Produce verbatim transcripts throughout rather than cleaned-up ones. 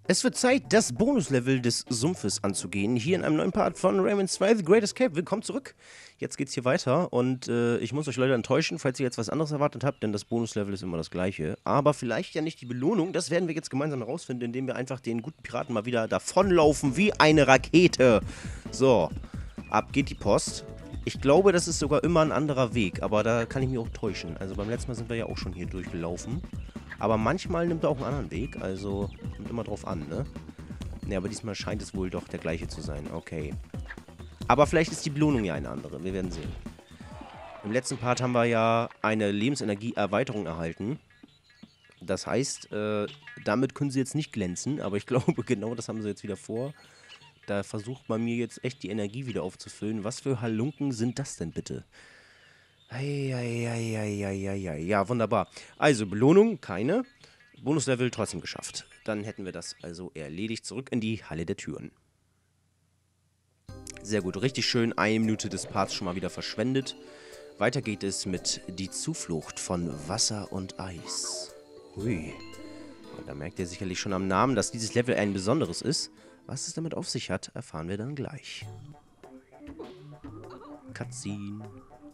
Es wird Zeit, das Bonuslevel des Sumpfes anzugehen. Hier in einem neuen Part von Rayman zwei The Great Escape. Willkommen zurück. Jetzt geht's hier weiter und äh, ich muss euch leider enttäuschen, falls ihr jetzt was anderes erwartet habt, denn das Bonuslevel ist immer das gleiche. Aber vielleicht ja nicht die Belohnung. Das werden wir jetzt gemeinsam herausfinden, indem wir einfach den guten Piraten mal wieder davonlaufen wie eine Rakete. So, ab geht die Post. Ich glaube, das ist sogar immer ein anderer Weg, aber da kann ich mich auch täuschen. Also beim letzten Mal sind wir ja auch schon hier durchgelaufen. Aber manchmal nimmt er auch einen anderen Weg, also kommt immer drauf an, ne? Ne, aber diesmal scheint es wohl doch der gleiche zu sein, okay. Aber vielleicht ist die Belohnung ja eine andere, wir werden sehen. Im letzten Part haben wir ja eine Lebensenergie-Erweiterung erhalten. Das heißt, äh, damit können sie jetzt nicht glänzen, aber ich glaube, genau das haben sie jetzt wieder vor. Da versucht man mir jetzt echt die Energie wieder aufzufüllen. Was für Halunken sind das denn bitte? Eieieiei. Ja, wunderbar. Also, Belohnung, keine. Bonuslevel trotzdem geschafft. Dann hätten wir das also erledigt. Zurück in die Halle der Türen. Sehr gut. Richtig schön. Eine Minute des Parts schon mal wieder verschwendet. Weiter geht es mit Die Zuflucht von Wasser und Eis. Hui. Und da merkt ihr sicherlich schon am Namen, dass dieses Level ein besonderes ist. Was es damit auf sich hat, erfahren wir dann gleich. Cutscene.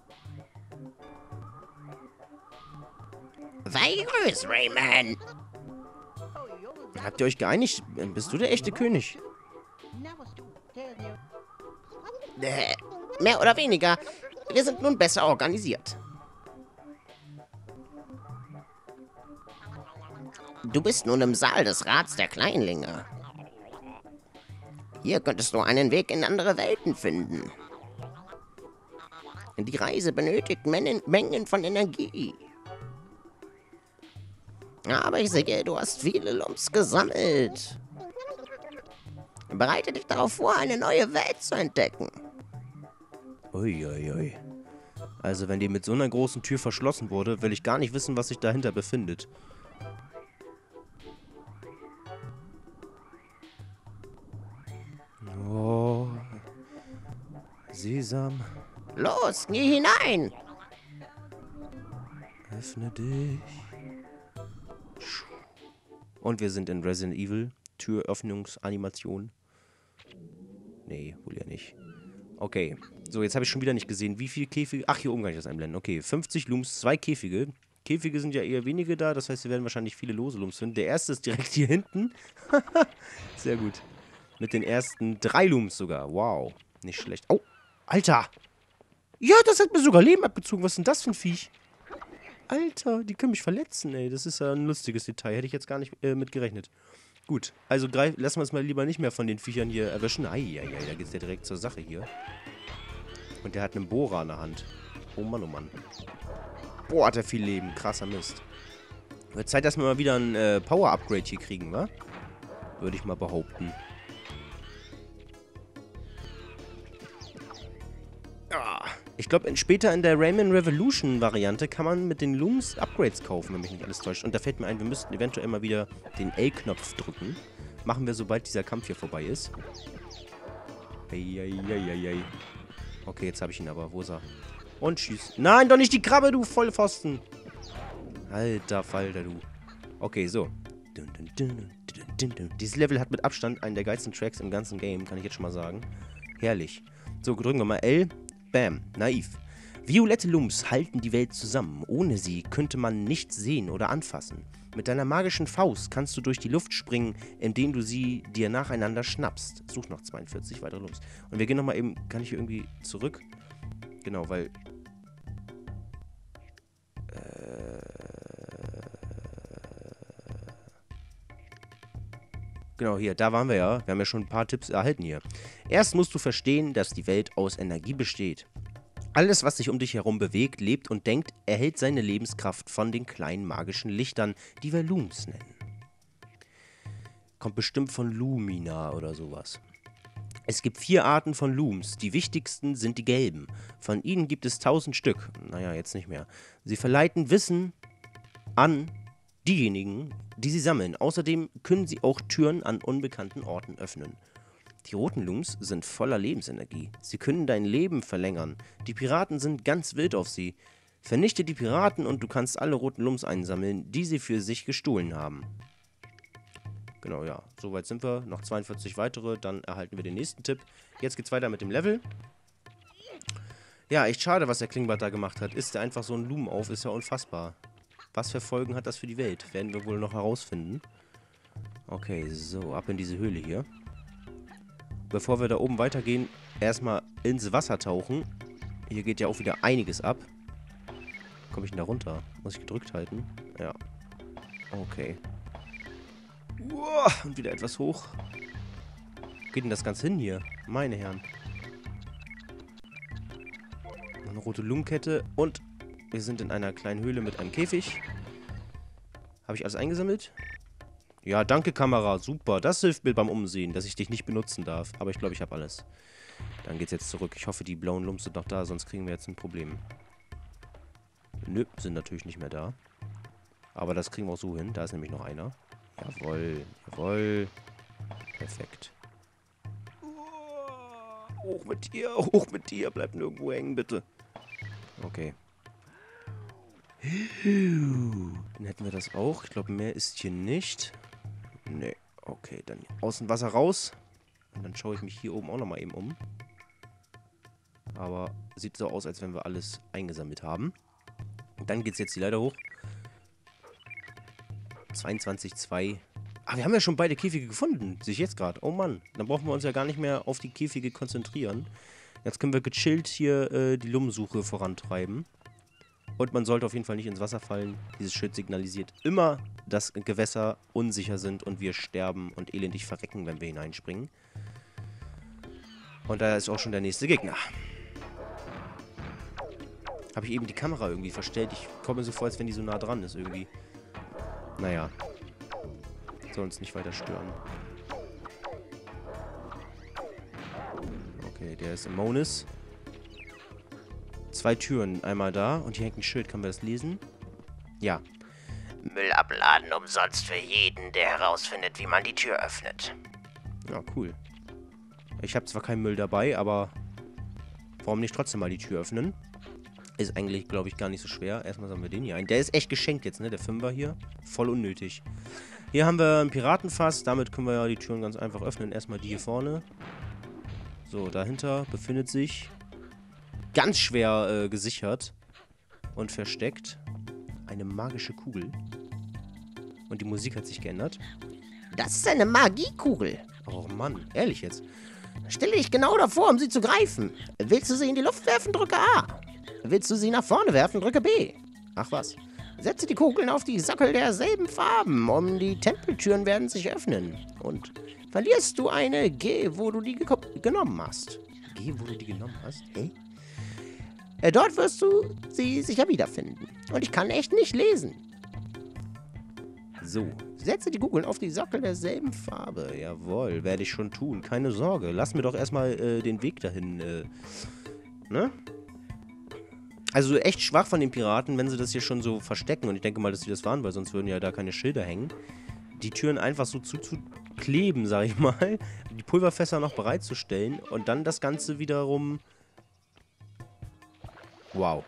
Sei grüß, Rayman. Habt ihr euch geeinigt? Bist du der echte König? Äh, mehr oder weniger. Wir sind nun besser organisiert. Du bist nun im Saal des Rats der Kleinlinge. Hier könntest du einen Weg in andere Welten finden. Die Reise benötigt Men Mengen von Energie. Aber ich sehe, du hast viele Lumps gesammelt. Bereite dich darauf vor, eine neue Welt zu entdecken. Uiuiui. Ui, ui. Also, wenn die mit so einer großen Tür verschlossen wurde, will ich gar nicht wissen, was sich dahinter befindet. Oh. Sesam. Los, geh hinein. Öffne dich. Und wir sind in Resident Evil. Türöffnungsanimation. Nee, wohl ja nicht. Okay. So, jetzt habe ich schon wieder nicht gesehen, wie viele Käfige... Ach, hier oben kann ich das einblenden. Okay, fünfzig Looms, zwei Käfige. Käfige sind ja eher wenige da, das heißt, wir werden wahrscheinlich viele lose Looms finden. Der erste ist direkt hier hinten. Sehr gut. Mit den ersten drei Looms sogar. Wow. Nicht schlecht. Oh, Alter. Ja, das hat mir sogar Leben abgezogen. Was ist denn das für ein Viech? Alter, die können mich verletzen, ey. Das ist ja ein lustiges Detail. Hätte ich jetzt gar nicht äh, mit gerechnet. Gut, also greif, lassen wir uns mal lieber nicht mehr von den Viechern hier erwischen. Eieiei, da geht's ja direkt zur Sache hier. Und der hat einen Bohrer an der Hand. Oh Mann, oh Mann. Boah, hat er viel Leben. Krasser Mist. Wird Zeit, dass wir mal wieder ein äh, Power-Upgrade hier kriegen, wa? Würde ich mal behaupten. Ah, ich glaube, später in der Rayman Revolution-Variante kann man mit den Looms Upgrades kaufen, wenn mich nicht alles täuscht. Und da fällt mir ein, wir müssten eventuell mal wieder den L-Knopf drücken. Machen wir, sobald dieser Kampf hier vorbei ist. Eieieiei. Okay, jetzt habe ich ihn aber. Wo ist er? Und schieß. Nein, doch nicht die Krabbe, du Vollpfosten. Alter Falter, du. Okay, so. Dieses Level hat mit Abstand einen der geilsten Tracks im ganzen Game, kann ich jetzt schon mal sagen. Herrlich. So, drücken wir mal L. Bam, naiv. Violette Lumps halten die Welt zusammen. Ohne sie könnte man nichts sehen oder anfassen. Mit deiner magischen Faust kannst du durch die Luft springen, indem du sie dir nacheinander schnappst. Such noch zweiundvierzig weitere Lumps. Und wir gehen nochmal eben, kann ich hier irgendwie zurück? Genau, weil... Äh... Genau, hier, da waren wir ja. Wir haben ja schon ein paar Tipps erhalten hier. Erst musst du verstehen, dass die Welt aus Energie besteht. Alles, was sich um dich herum bewegt, lebt und denkt, erhält seine Lebenskraft von den kleinen magischen Lichtern, die wir Looms nennen. Kommt bestimmt von Lumina oder sowas. Es gibt vier Arten von Looms. Die wichtigsten sind die gelben. Von ihnen gibt es tausend Stück. Naja, jetzt nicht mehr. Sie verleiten Wissen an diejenigen, die sie sammeln. Außerdem können sie auch Türen an unbekannten Orten öffnen. Die roten Looms sind voller Lebensenergie. Sie können dein Leben verlängern. Die Piraten sind ganz wild auf sie. Vernichte die Piraten und du kannst alle roten Looms einsammeln, die sie für sich gestohlen haben. Genau, ja. Soweit sind wir. Noch zweiundvierzig weitere. Dann erhalten wir den nächsten Tipp. Jetzt geht's weiter mit dem Level. Ja, echt schade, was der Klingbart da gemacht hat. Ist der einfach so ein Lumen auf? Ist ja unfassbar. Was für Folgen hat das für die Welt? Werden wir wohl noch herausfinden. Okay, so, ab in diese Höhle hier. Bevor wir da oben weitergehen, erstmal ins Wasser tauchen. Hier geht ja auch wieder einiges ab. Komme ich denn da runter? Muss ich gedrückt halten? Ja. Okay. Uah, und wieder etwas hoch. Wo geht denn das Ganze hin hier? Meine Herren. Noch eine rote Lungenkette und wir sind in einer kleinen Höhle mit einem Käfig. Habe ich alles eingesammelt? Ja, danke Kamera. Super. Das hilft mir beim Umsehen, dass ich dich nicht benutzen darf. Aber ich glaube, ich habe alles. Dann geht's jetzt zurück. Ich hoffe, die blauen Lumps sind noch da, sonst kriegen wir jetzt ein Problem. Nö, sind natürlich nicht mehr da. Aber das kriegen wir auch so hin. Da ist nämlich noch einer. Jawohl, jawohl. Perfekt. Hoch mit dir, hoch mit dir. Bleib nirgendwo hängen, bitte. Okay. Dann hätten wir das auch. Ich glaube, mehr ist hier nicht. Nee. Okay, dann aus dem Wasser raus. Und dann schaue ich mich hier oben auch nochmal eben um. Aber sieht so aus, als wenn wir alles eingesammelt haben. Und dann geht es jetzt die Leiter hoch. zweiundzwanzig Komma zwei. Ah, wir haben ja schon beide Käfige gefunden. Sehe ich jetzt gerade. Oh Mann. Dann brauchen wir uns ja gar nicht mehr auf die Käfige konzentrieren. Jetzt können wir gechillt hier äh, die Lummensuche vorantreiben. Und man sollte auf jeden Fall nicht ins Wasser fallen. Dieses Schild signalisiert immer, dass Gewässer unsicher sind und wir sterben und elendig verrecken, wenn wir hineinspringen. Und da ist auch schon der nächste Gegner. Habe ich eben die Kamera irgendwie verstellt. Ich komme mir so vor, als wenn die so nah dran ist irgendwie. Naja. Soll uns nicht weiter stören. Okay, der ist im Monis. Zwei Türen, einmal da und hier hängt ein Schild. Können wir das lesen? Ja. Müll abladen umsonst für jeden, der herausfindet, wie man die Tür öffnet. Ja, cool. Ich habe zwar keinen Müll dabei, aber warum nicht trotzdem mal die Tür öffnen? Ist eigentlich, glaube ich, gar nicht so schwer. Erstmal sammeln wir den hier ein. Der ist echt geschenkt jetzt, ne? Der Fünfer hier. Voll unnötig. Hier haben wir ein Piratenfass. Damit können wir ja die Türen ganz einfach öffnen. Erstmal die hier vorne. So, dahinter befindet sich... Ganz schwer äh, gesichert und versteckt. Eine magische Kugel. Und die Musik hat sich geändert. Das ist eine Magiekugel. Oh Mann, ehrlich jetzt. Stelle dich genau davor, um sie zu greifen. Willst du sie in die Luft werfen, drücke A. Willst du sie nach vorne werfen, drücke B. Ach was. Setze die Kugeln auf die Sockel derselben Farben, um die Tempeltüren werden sich öffnen. Und verlierst du eine, geh, wo du die genommen hast. Geh, wo du die genommen hast? Hä? Dort wirst du sie sicher wiederfinden. Und ich kann echt nicht lesen. So. Setze die Kugeln auf die Sockel derselben Farbe. Jawohl, werde ich schon tun. Keine Sorge. Lass mir doch erstmal äh, den Weg dahin. Äh, ne? Also echt schwach von den Piraten, wenn sie das hier schon so verstecken. Und ich denke mal, dass sie das waren, weil sonst würden ja da keine Schilder hängen. Die Türen einfach so zuzukleben, sag ich mal. Die Pulverfässer noch bereitzustellen. Und dann das Ganze wiederum... Wow.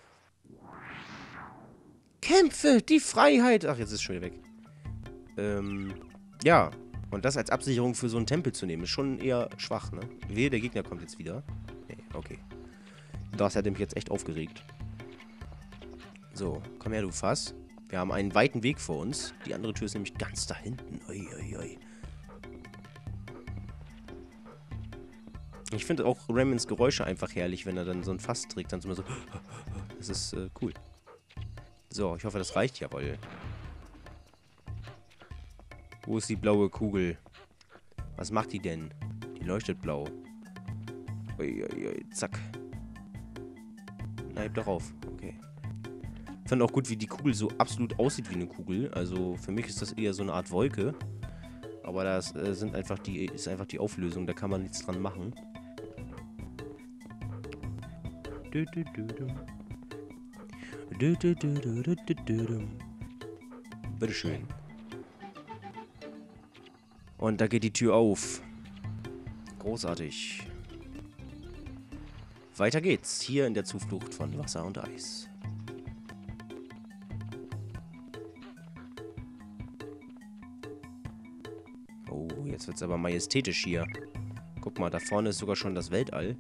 Kämpfe, die Freiheit. Ach, jetzt ist es schon wieder weg. Ähm, ja. Und das als Absicherung für so einen Tempel zu nehmen, ist schon eher schwach, ne? Wehe, der Gegner kommt jetzt wieder. Nee, okay. Das hätte mich jetzt echt aufgeregt. So, komm her, du Fass. Wir haben einen weiten Weg vor uns. Die andere Tür ist nämlich ganz da hinten. Ui, ui, ui. Ich finde auch Raymons Geräusche einfach herrlich, wenn er dann so ein Fass trägt. Dann so immer so... Das ist äh, cool. So, ich hoffe, das reicht. Jawohl. Wo ist die blaue Kugel? Was macht die denn? Die leuchtet blau. Ui, ui, ui. Zack. Na, heb doch auf. Okay. Ich fand auch gut, wie die Kugel so absolut aussieht wie eine Kugel. Also für mich ist das eher so eine Art Wolke. Aber das äh, sind einfach die, ist einfach die Auflösung. Da kann man nichts dran machen. Du, du, du, du. Du, du, du, du, du, du, du. Bitteschön. Und da geht die Tür auf. Großartig. Weiter geht's. Hier in der Zuflucht von Wasser und Eis. Oh, jetzt wird es aber majestätisch hier. Guck mal, da vorne ist sogar schon das Weltall.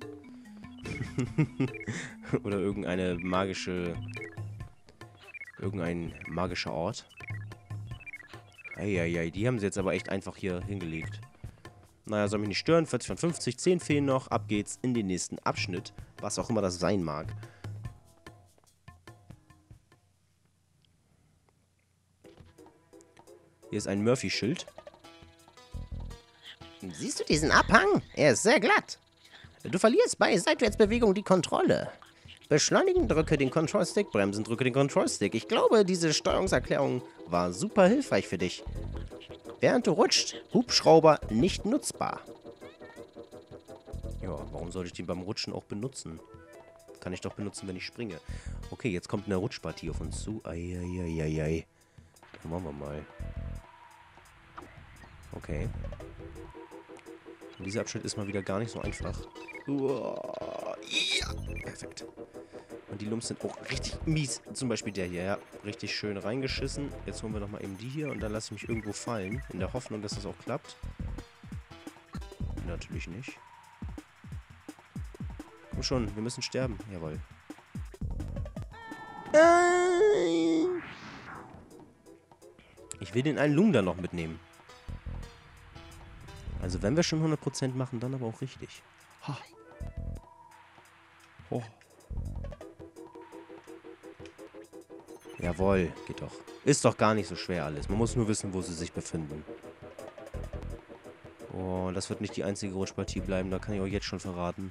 Oder irgendeine magische... Irgendein magischer Ort. Eieiei, die haben sie jetzt aber echt einfach hier hingelegt. Naja, soll mich nicht stören. vierzig von fünfzig, zehn fehlen noch. Ab geht's in den nächsten Abschnitt. Was auch immer das sein mag. Hier ist ein Murphy-Schild. Siehst du diesen Abhang? Er ist sehr glatt. Du verlierst bei Seitwärtsbewegung die Kontrolle. Beschleunigen, drücke den Control-Stick, bremsen, drücke den Control-Stick. Ich glaube, diese Steuerungserklärung war super hilfreich für dich. Während du rutscht, Hubschrauber nicht nutzbar. Ja, warum sollte ich den beim Rutschen auch benutzen? Kann ich doch benutzen, wenn ich springe. Okay, jetzt kommt eine Rutschpartie auf uns zu. Eieieiei. Dann machen wir mal. Okay. Und dieser Abschnitt ist mal wieder gar nicht so einfach. Uah, ja, perfekt. Und die Lumps sind auch richtig mies. Zum Beispiel der hier, ja. Richtig schön reingeschissen. Jetzt holen wir nochmal eben die hier und dann lasse ich mich irgendwo fallen. In der Hoffnung, dass das auch klappt. Natürlich nicht. Komm schon, wir müssen sterben. Jawohl. Ich will den einen Lum da noch mitnehmen. Also wenn wir schon hundert Prozent machen, dann aber auch richtig. Ha. Oh. Jawohl, geht doch. Ist doch gar nicht so schwer alles. Man muss nur wissen, wo sie sich befinden. Oh, das wird nicht die einzige Rutschpartie bleiben. Da kann ich euch jetzt schon verraten.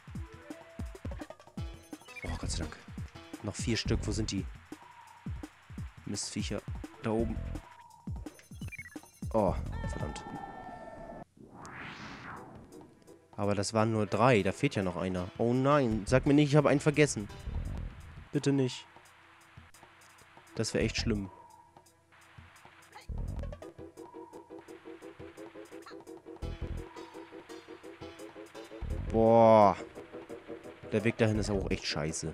Oh, Gott sei Dank. Noch vier Stück. Wo sind die? Mistviecher. Da oben. Oh, verdammt. Aber das waren nur drei. Da fehlt ja noch einer. Oh nein. Sag mir nicht, ich habe einen vergessen. Bitte nicht. Das wäre echt schlimm. Boah. Der Weg dahin ist auch echt scheiße.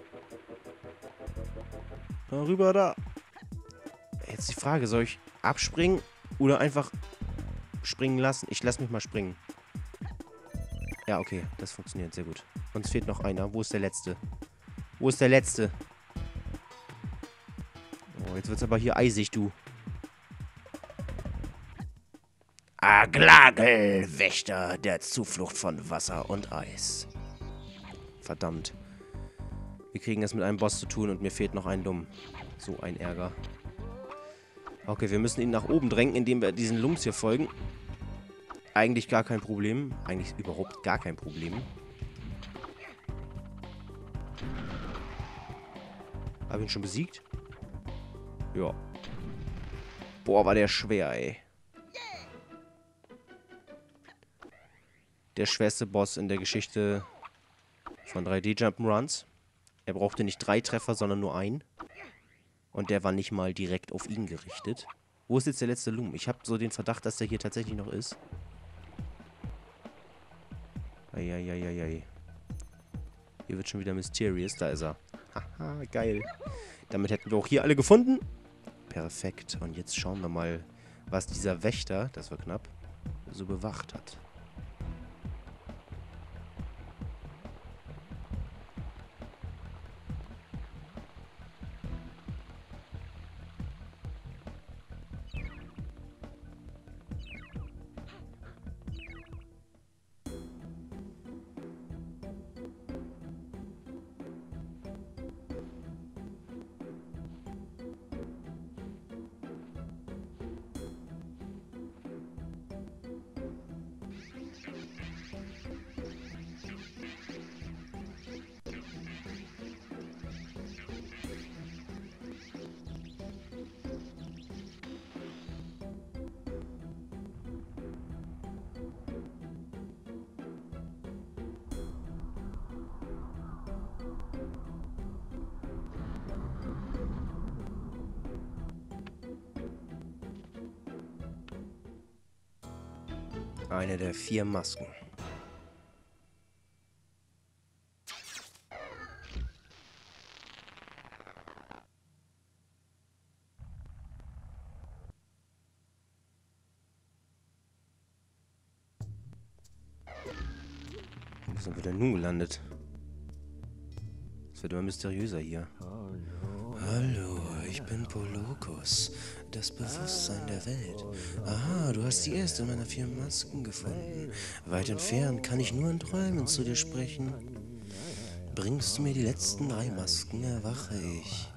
Na, rüber da. Jetzt die Frage, soll ich abspringen oder einfach springen lassen? Ich lasse mich mal springen. Ja, okay, das funktioniert sehr gut. Uns fehlt noch einer. Wo ist der Letzte? Wo ist der Letzte? Oh, jetzt wird's aber hier eisig, du. Aglagel, Wächter der Zuflucht von Wasser und Eis. Verdammt. Wir kriegen es mit einem Boss zu tun und mir fehlt noch ein Lumm. So ein Ärger. Okay, wir müssen ihn nach oben drängen, indem wir diesen Lumps hier folgen. Eigentlich gar kein Problem. Eigentlich überhaupt gar kein Problem. Habe ich ihn schon besiegt? Ja. Boah, war der schwer, ey. Der schwerste Boss in der Geschichte von drei D Jump'n'Runs. Er brauchte nicht drei Treffer, sondern nur einen. Und der war nicht mal direkt auf ihn gerichtet. Wo ist jetzt der letzte Lum? Ich habe so den Verdacht, dass der hier tatsächlich noch ist. Eieieiei. Hier wird schon wieder mysterious. Da ist er. Haha, geil. Damit hätten wir auch hier alle gefunden. Perfekt. Und jetzt schauen wir mal, was dieser Wächter, das war knapp, so bewacht hat. Eine der vier Masken. sind wir denn nun gelandet? Es wird immer mysteriöser hier. Hallo, ich bin Polokus, das Bewusstsein der Welt. Aha, du hast die erste meiner vier Masken gefunden. Weit entfernt kann ich nur in Träumen zu dir sprechen. Bringst du mir die letzten drei Masken, erwache ich.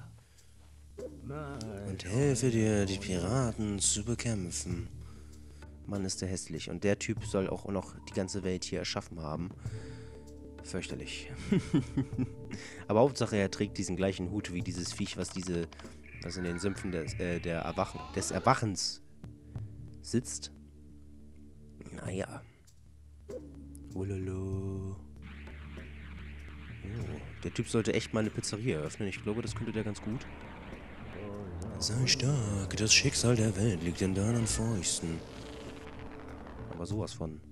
Und helfe dir, die Piraten zu bekämpfen. Mann, ist der hässlich. Und der Typ soll auch noch die ganze Welt hier erschaffen haben. Fürchterlich. Aber Hauptsache, er trägt diesen gleichen Hut wie dieses Viech, was diese, was in den Sümpfen des, äh, der Erwachen, des Erwachens sitzt. Naja. Ulolo. Oh, der Typ sollte echt mal eine Pizzeria eröffnen. Ich glaube, das könnte der ganz gut. Sei stark, das Schicksal der Welt liegt in deinen Fäusten. Aber sowas von.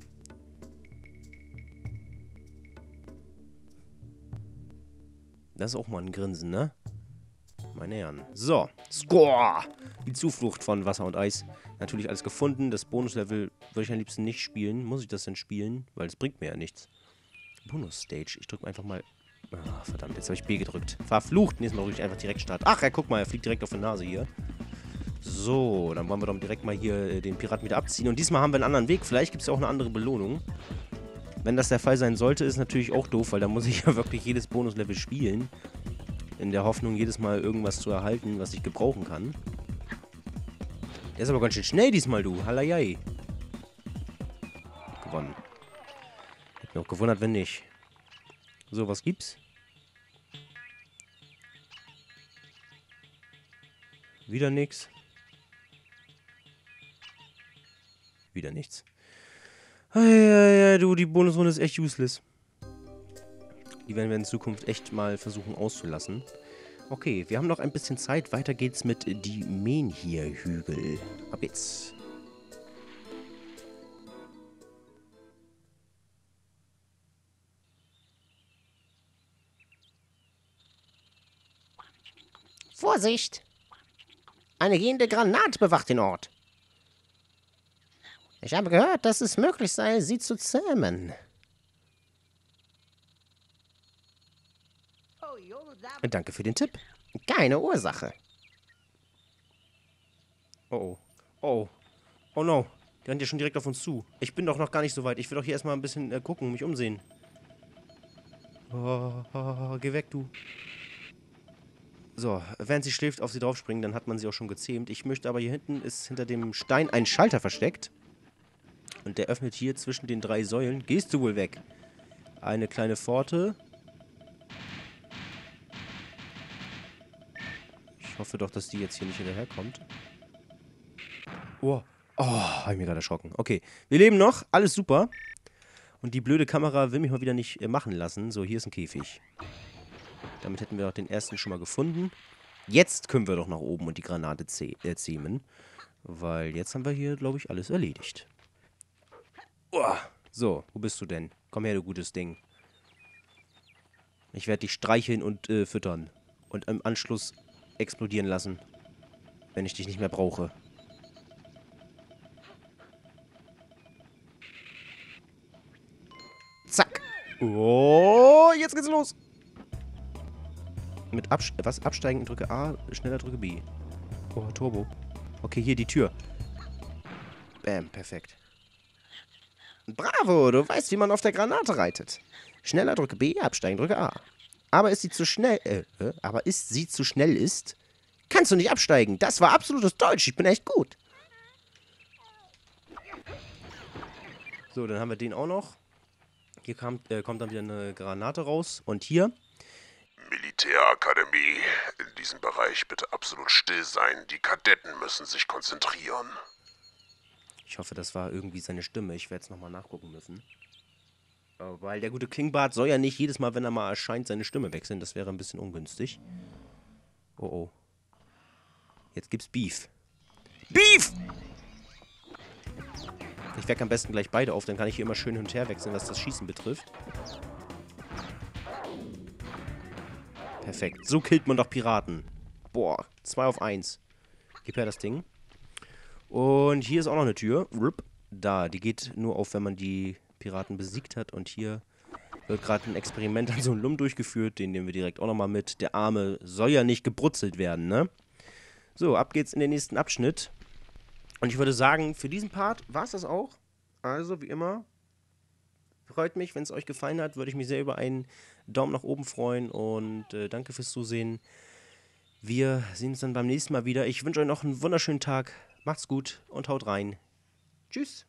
Das ist auch mal ein Grinsen, ne? Meine Herren. So. Score! Die Zuflucht von Wasser und Eis. Natürlich alles gefunden. Das Bonuslevel würde ich am liebsten nicht spielen. Muss ich das denn spielen? Weil es bringt mir ja nichts. Bonus-Stage. Ich drücke einfach mal... Ah, verdammt, jetzt habe ich B gedrückt. Verflucht. Nächstes Mal drücke ich einfach direkt Start. Ach, ja, guck mal, er fliegt direkt auf die Nase hier. So, dann wollen wir doch direkt mal hier den Piraten wieder abziehen. Und diesmal haben wir einen anderen Weg. Vielleicht gibt es ja auch eine andere Belohnung. Wenn das der Fall sein sollte, ist natürlich auch doof, weil da muss ich ja wirklich jedes Bonuslevel spielen. In der Hoffnung, jedes Mal irgendwas zu erhalten, was ich gebrauchen kann. Der ist aber ganz schön schnell diesmal, du. Hallayai. Gewonnen. Hätte mich auch gewundert, wenn nicht. So, was gibt's? Wieder nix. Wieder nichts. Ja, du, die Bonusrunde ist echt useless. Die werden wir in Zukunft echt mal versuchen auszulassen. Okay, wir haben noch ein bisschen Zeit. Weiter geht's mit die Menhir-Hügel. Ab jetzt. Vorsicht! Eine gehende Granate bewacht den Ort. Ich habe gehört, dass es möglich sei, sie zu zähmen. Danke für den Tipp. Keine Ursache. Oh, oh. Oh. Oh no. Die rennt ja schon direkt auf uns zu. Ich bin doch noch gar nicht so weit. Ich will doch hier erstmal ein bisschen äh, gucken, mich umsehen. Oh, oh, oh, geh weg, du. So, während sie schläft, auf sie draufspringen, dann hat man sie auch schon gezähmt. Ich möchte aber, hier hinten ist hinter dem Stein ein Schalter versteckt. Und der öffnet hier zwischen den drei Säulen. Gehst du wohl weg? Eine kleine Pforte. Ich hoffe doch, dass die jetzt hier nicht hinterherkommt. Oh, oh, habe ich mir gerade erschrocken. Okay, wir leben noch. Alles super. Und die blöde Kamera will mich mal wieder nicht äh, machen lassen. So, hier ist ein Käfig. Damit hätten wir auch den ersten schon mal gefunden. Jetzt können wir doch nach oben und die Granate zäh äh, zähmen. Weil jetzt haben wir hier, glaube ich, alles erledigt. Oh, so, wo bist du denn? Komm her, du gutes Ding. Ich werde dich streicheln und äh, füttern. Und im Anschluss explodieren lassen. Wenn ich dich nicht mehr brauche. Zack. Oh, jetzt geht's los. Mit Abs was? Absteigen, drücke A, schneller drücke B. Oh, Turbo. Okay, hier die Tür. Bam, perfekt. Bravo, du weißt, wie man auf der Granate reitet. Schneller drücke B, absteigen, drücke A. Aber ist sie zu schnell, äh, äh, aber ist sie zu schnell ist, kannst du nicht absteigen. Das war absolutes Deutsch, ich bin echt gut. So, dann haben wir den auch noch. Hier kam, äh, kommt dann wieder eine Granate raus. Und hier... Militärakademie. In diesem Bereich bitte absolut still sein. Die Kadetten müssen sich konzentrieren. Ich hoffe, das war irgendwie seine Stimme. Ich werde es nochmal nachgucken müssen. Weil der gute Klingbart soll ja nicht jedes Mal, wenn er mal erscheint, seine Stimme wechseln. Das wäre ein bisschen ungünstig. Oh, oh. Jetzt gibt's Beef. Beef! Ich wecke am besten gleich beide auf, dann kann ich hier immer schön hin und her wechseln, was das Schießen betrifft. Perfekt. So killt man doch Piraten. Boah, zwei auf eins. Gib her das Ding. Und hier ist auch noch eine Tür. Da, die geht nur auf, wenn man die Piraten besiegt hat. Und hier Wird gerade ein Experiment an so einem Lum durchgeführt, den nehmen wir direkt auch nochmal mit. Der Arme soll ja nicht gebrutzelt werden, ne? So, ab geht's in den nächsten Abschnitt. Und ich würde sagen, für diesen Part war es das auch. Also, wie immer, freut mich, wenn es euch gefallen hat, würde ich mich sehr über einen Daumen nach oben freuen und äh, danke fürs Zusehen. Wir sehen uns dann beim nächsten Mal wieder. Ich wünsche euch noch einen wunderschönen Tag. Macht's gut und haut rein. Tschüss.